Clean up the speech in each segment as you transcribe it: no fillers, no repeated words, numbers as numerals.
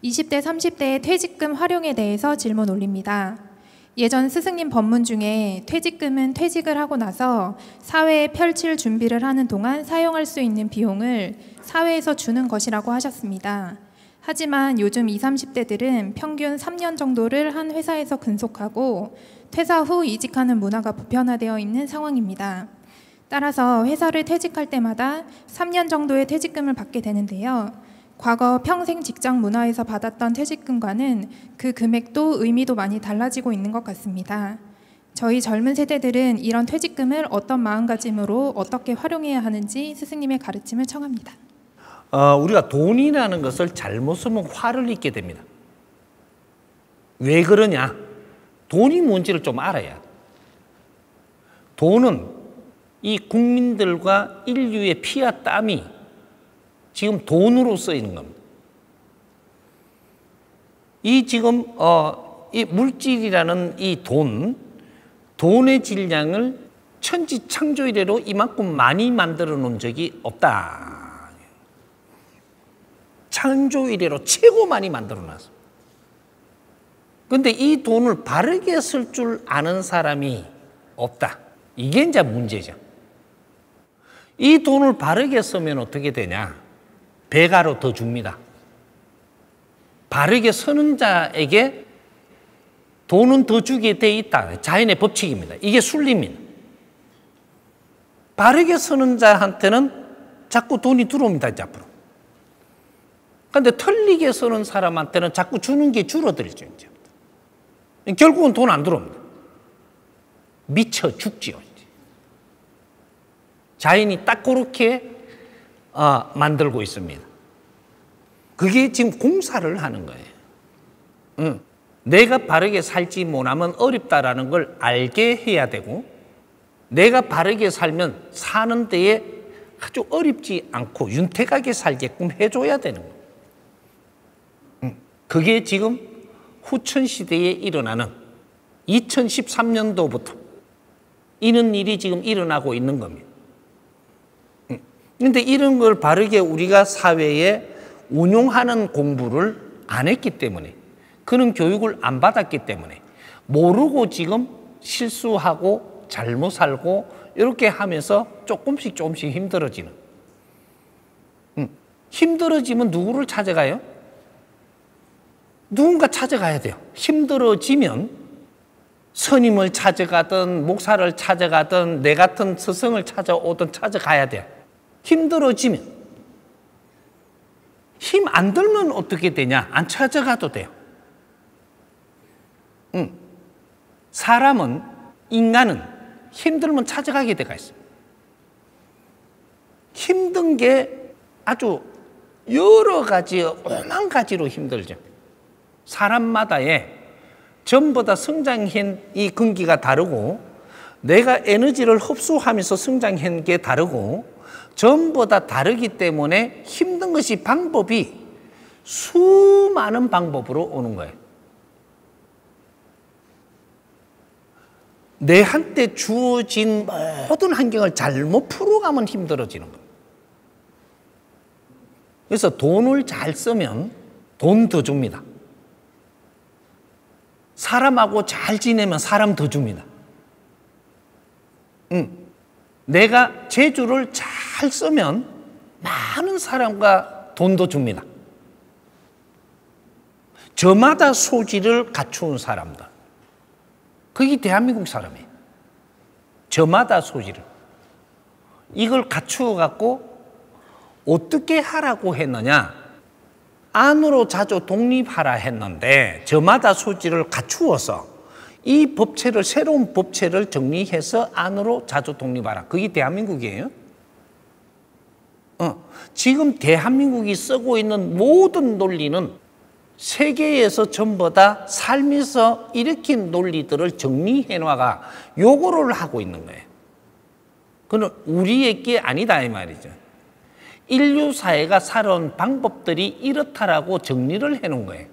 20대, 30대의 퇴직금 활용에 대해서 질문 올립니다. 예전 스승님 법문 중에 퇴직금은 퇴직을 하고 나서 사회에 펼칠 준비를 하는 동안 사용할 수 있는 비용을 사회에서 주는 것이라고 하셨습니다. 하지만 요즘 20, 30대들은 평균 3년 정도를 한 회사에서 근속하고 퇴사 후 이직하는 문화가 보편화되어 있는 상황입니다. 따라서 회사를 퇴직할 때마다 3년 정도의 퇴직금을 받게 되는데요. 과거 평생 직장 문화에서 받았던 퇴직금과는 그 금액도 의미도 많이 달라지고 있는 것 같습니다. 저희 젊은 세대들은 이런 퇴직금을 어떤 마음가짐으로 어떻게 활용해야 하는지 스승님의 가르침을 청합니다. 우리가 돈이라는 것을 잘못 쓰면 화를 입게 됩니다. 왜 그러냐? 돈이 뭔지를 좀 알아야. 돈은 이 국민들과 인류의 피와 땀이 지금 돈으로 쓰이는 겁니다. 이 지금 이 물질이라는 이 돈의 질량을 천지창조 이래로 이만큼 많이 만들어 놓은 적이 없다. 창조 이래로 최고 많이 만들어 놨어. 근데 이 돈을 바르게 쓸 줄 아는 사람이 없다. 이게 이제 문제죠. 이 돈을 바르게 쓰면 어떻게 되냐? 배가로 더 줍니다. 바르게 쓰는 자에게 돈은 더 주게 돼 있다. 자연의 법칙입니다. 이게 순리입니다. 바르게 쓰는 자한테는 자꾸 돈이 들어옵니다. 이제 앞으로. 그런데 틀리게 쓰는 사람한테는 자꾸 주는 게 줄어들죠. 이제. 결국은 돈 안 들어옵니다. 미쳐 죽지요. 이제. 자연이 딱 그렇게 만들고 있습니다. 그게 지금 공사를 하는 거예요. 내가 바르게 살지 못하면 어렵다라는 걸 알게 해야 되고, 내가 바르게 살면 사는 데에 아주 어렵지 않고 윤택하게 살게끔 해줘야 되는 거예요. 그게 지금 후천시대에 일어나는 2013년도부터 이런 일이 지금 일어나고 있는 겁니다. 그런데 이런 걸 바르게 우리가 사회에 운용하는 공부를 안 했기 때문에, 그런 교육을 안 받았기 때문에 모르고 지금 실수하고 잘못 살고 이렇게 하면서 조금씩 힘들어지는. 힘들어지면 누구를 찾아가요? 누군가 찾아가야 돼요. 힘들어지면 스님을 찾아가든 목사를 찾아가든 내 같은 스승을 찾아가야 돼요. 힘들어지면. 힘 안 들면 어떻게 되냐? 안 찾아가도 돼요. 인간은 힘들면 찾아가게 돼가 있어요. 힘든 게 아주 여러 가지, 오만 가지로 힘들죠. 사람마다의 전부 다 성장한 이 근기가 다르고, 내가 에너지를 흡수하면서 성장한 게 다르고, 전부 다 다르기 때문에 힘든 것이 방법이 수많은 방법으로 오는 거예요. 내한테 주어진 모든 환경을 잘못 풀어가면 힘들어지는 거예요. 그래서 돈을 잘 쓰면 돈 더 줍니다. 사람하고 잘 지내면 사람 더 줍니다. 내가 재주를 잘 쓰면 많은 사람과 돈도 줍니다. 저마다 소질을 갖춘 사람들. 그게 대한민국 사람이에요. 저마다 소질을. 이걸 갖추어 갖고 어떻게 하라고 했느냐? 안으로 자주 독립하라 했는데, 저마다 소질을 갖추어서 이 법체를, 새로운 법체를 정리해서 안으로 자주 독립하라. 그게 대한민국이에요. 지금 대한민국이 쓰고 있는 모든 논리는 세계에서 전부 다 삶에서 일으킨 논리들을 정리해 놔가 요거를 하고 있는 거예요. 그건 우리의 게 아니다 이 말이죠. 인류 사회가 살아온 방법들이 이렇다라고 정리를 해 놓은 거예요.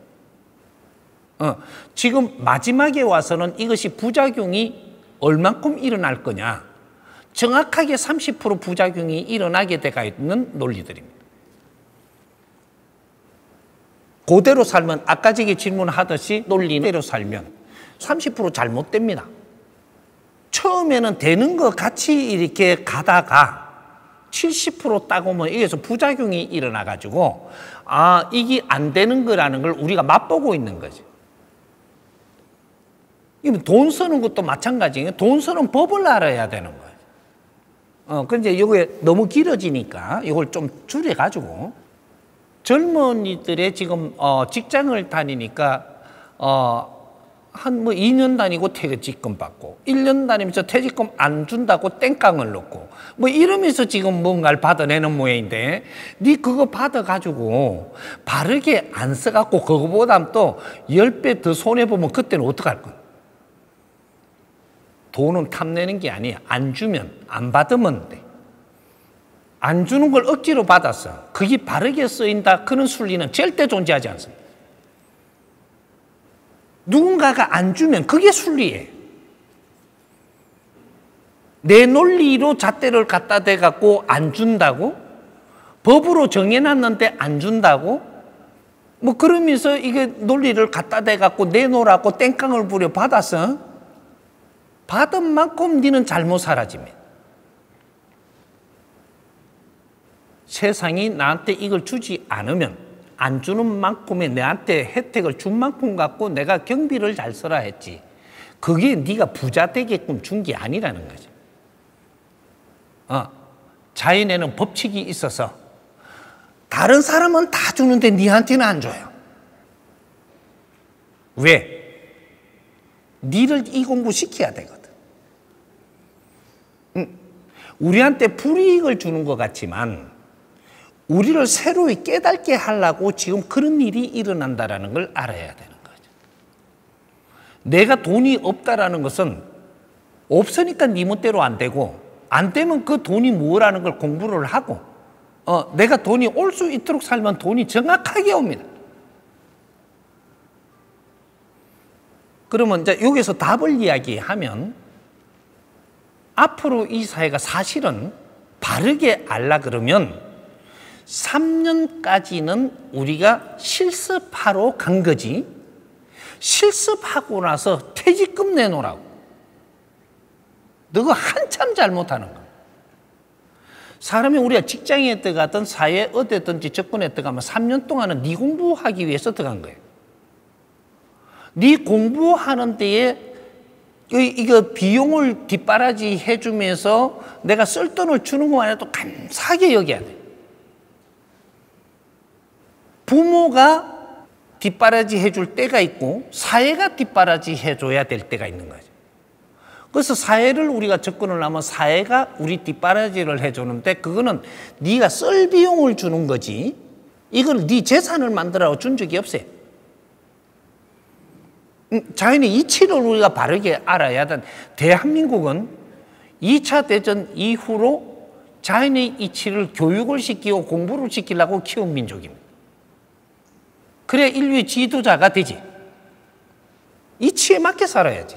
지금 마지막에 와서는 이것이 부작용이 얼만큼 일어날 거냐, 정확하게 30% 부작용이 일어나게 돼가 있는 논리들입니다. 그대로 살면 아까 저기 질문하듯이 논리대로 살면 30% 잘못됩니다. 처음에는 되는 것 같이 이렇게 가다가 70% 따고 오면 여기서 부작용이 일어나가지고 이게 안 되는 거라는 걸 우리가 맛보고 있는 거지. 돈 쓰는 것도 마찬가지예요. 돈 쓰는 법을 알아야 되는 거예요. 근데 이게 너무 길어지니까 이걸 좀 줄여가지고 젊은이들의 지금 직장을 다니니까 한 2년 다니고 퇴직금 받고 1년 다니면서 퇴직금 안 준다고 땡깡을 넣고 이러면서 지금 뭔가를 받아내는 모양인데 니 그거 받아가지고 바르게 안 써갖고 그거보다 또 10배 더 손해보면 그때는 어떡할 거야? 돈은 탐내는 게 아니야. 안 주면 안 받으면 돼. 안 주는 걸 억지로 받았어. 그게 바르게 쓰인다. 그런 순리는 절대 존재하지 않습니다. 누군가가 안 주면 그게 순리예요. 내 논리로 잣대를 갖다 대갖고 안 준다고? 법으로 정해놨는데 안 준다고? 그러면서 이게 논리를 갖다 대갖고 내놓으라고 땡깡을 부려 받았어? 받은 만큼 니는 잘못 살아집니다. 세상이 나한테 이걸 주지 않으면 안 주는 만큼의 내한테 혜택을 준 만큼 갖고 내가 경비를 잘 써라 했지. 그게 네가 부자 되게끔 준 게 아니라는 거지. 자연에는 법칙이 있어서 다른 사람은 다 주는데 니한테는 안 줘요. 왜? 니를 이 공부 시켜야 되거든. 우리한테 불이익을 주는 것 같지만 우리를 새로이 깨닫게 하려고 지금 그런 일이 일어난다는 걸 알아야 되는 거죠. 내가 돈이 없다라는 것은 없으니까 네 멋대로 안 되고 안 되면 그 돈이 뭐라는 걸 공부를 하고 내가 돈이 올 수 있도록 살면 돈이 정확하게 옵니다. 그러면 이제 여기서 답을 이야기하면 앞으로 이 사회가 사실은 바르게 알라 그러면 3년까지는 우리가 실습하러 간 거지 실습하고 나서 퇴직금 내놓으라고. 너가 한참 잘못하는 거야. 사람이 우리가 직장에 들어가든 사회에 어디든지 접근에 들어가면 3년 동안은 네 공부하기 위해서 들어간 거예요. 네 공부하는 데에 이거 비용을 뒷바라지 해주면서 내가 쓸 돈을 주는 거 아니라 또 감사하게 여겨야 돼. 부모가 뒷바라지 해줄 때가 있고 사회가 뒷바라지 해줘야 될 때가 있는 거죠. 그래서 사회를 우리가 접근을 하면 사회가 우리 뒷바라지를 해주는데 그거는 네가 쓸 비용을 주는 거지 이걸 네 재산을 만들어 준 적이 없어요. 자연의 이치를 우리가 바르게 알아야 돼. 대한민국은 2차 대전 이후로 자연의 이치를 교육을 시키고 공부를 시키려고 키운 민족입니다. 그래 인류의 지도자가 되지. 이치에 맞게 살아야지.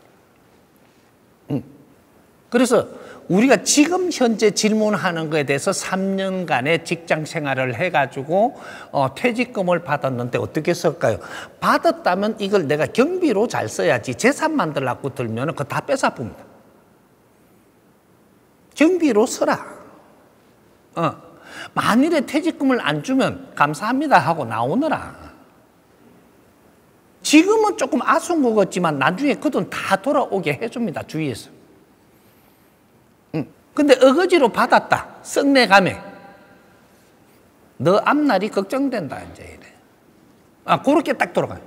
그래서 우리가 지금 현재 질문하는 것에 대해서 3년간의 직장 생활을 해가지고 퇴직금을 받았는데 어떻게 쓸까요? 받았다면 이걸 내가 경비로 잘 써야지 재산 만들려고 들면 그거 다 뺏어봅니다. 경비로 써라. 만일에 퇴직금을 안 주면 감사합니다 하고 나오느라. 지금은 조금 아쉬운 것 같지만 나중에 그 돈 다 돌아오게 해줍니다. 주위에서. 근데 어거지로 받았다. 썩내가매. 너 앞날이 걱정된다. 이제 이래. 그렇게 딱 돌아가요.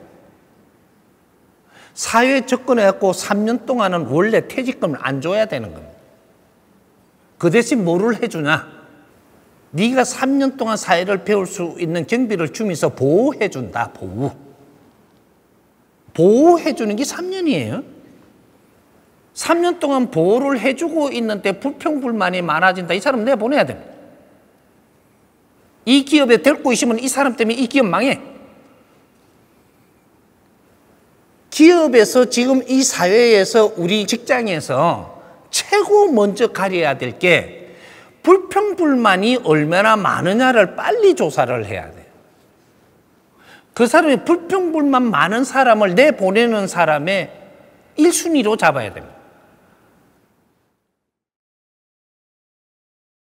사회에 접근해갖고 3년 동안은 원래 퇴직금을 안 줘야 되는 겁니다. 그 대신 뭐를 해주냐? 네가 3년 동안 사회를 배울 수 있는 경비를 주면서 보호해준다. 보호해주는 게 3년이에요. 3년 동안 보호를 해주고 있는데 불평불만이 많아진다. 이 사람 내보내야 됩니다. 이 기업에 데리고 있으면 이 사람 때문에 이 기업 망해. 기업에서 지금 이 사회에서 우리 직장에서 최고 먼저 가려야 될 게 불평불만이 얼마나 많으냐를 빨리 조사를 해야 돼요. 그 사람이 불평불만 많은 사람을 내보내는 사람의 1순위로 잡아야 됩니다.